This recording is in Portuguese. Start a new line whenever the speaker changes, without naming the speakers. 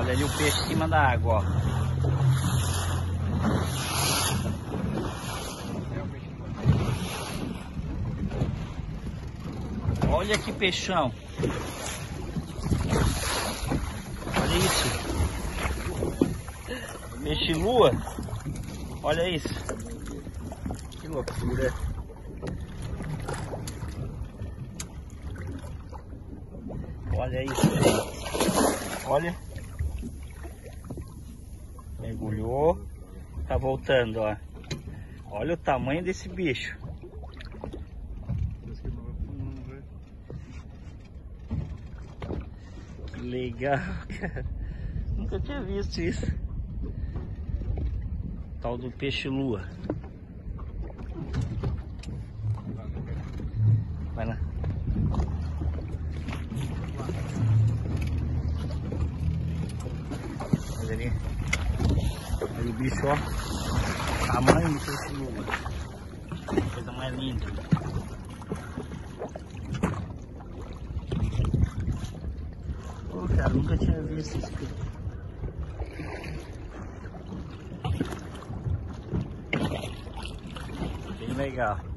Olha ali o peixe em cima da água, ó. Olha que peixão. Olha isso. Peixe lua. Olha isso. Que loucura. Olha isso, gente. Olha. Mergulhou. Tá voltando, ó. Olha o tamanho desse bicho. Que legal, cara. Nunca tinha visto isso. Tal do peixe lua. Vai lá. Olha ali. Olha o bicho, ó. Tamanho do peixe lua. Coisa mais linda. Pô, cara, nunca tinha visto isso aqui. Bem legal.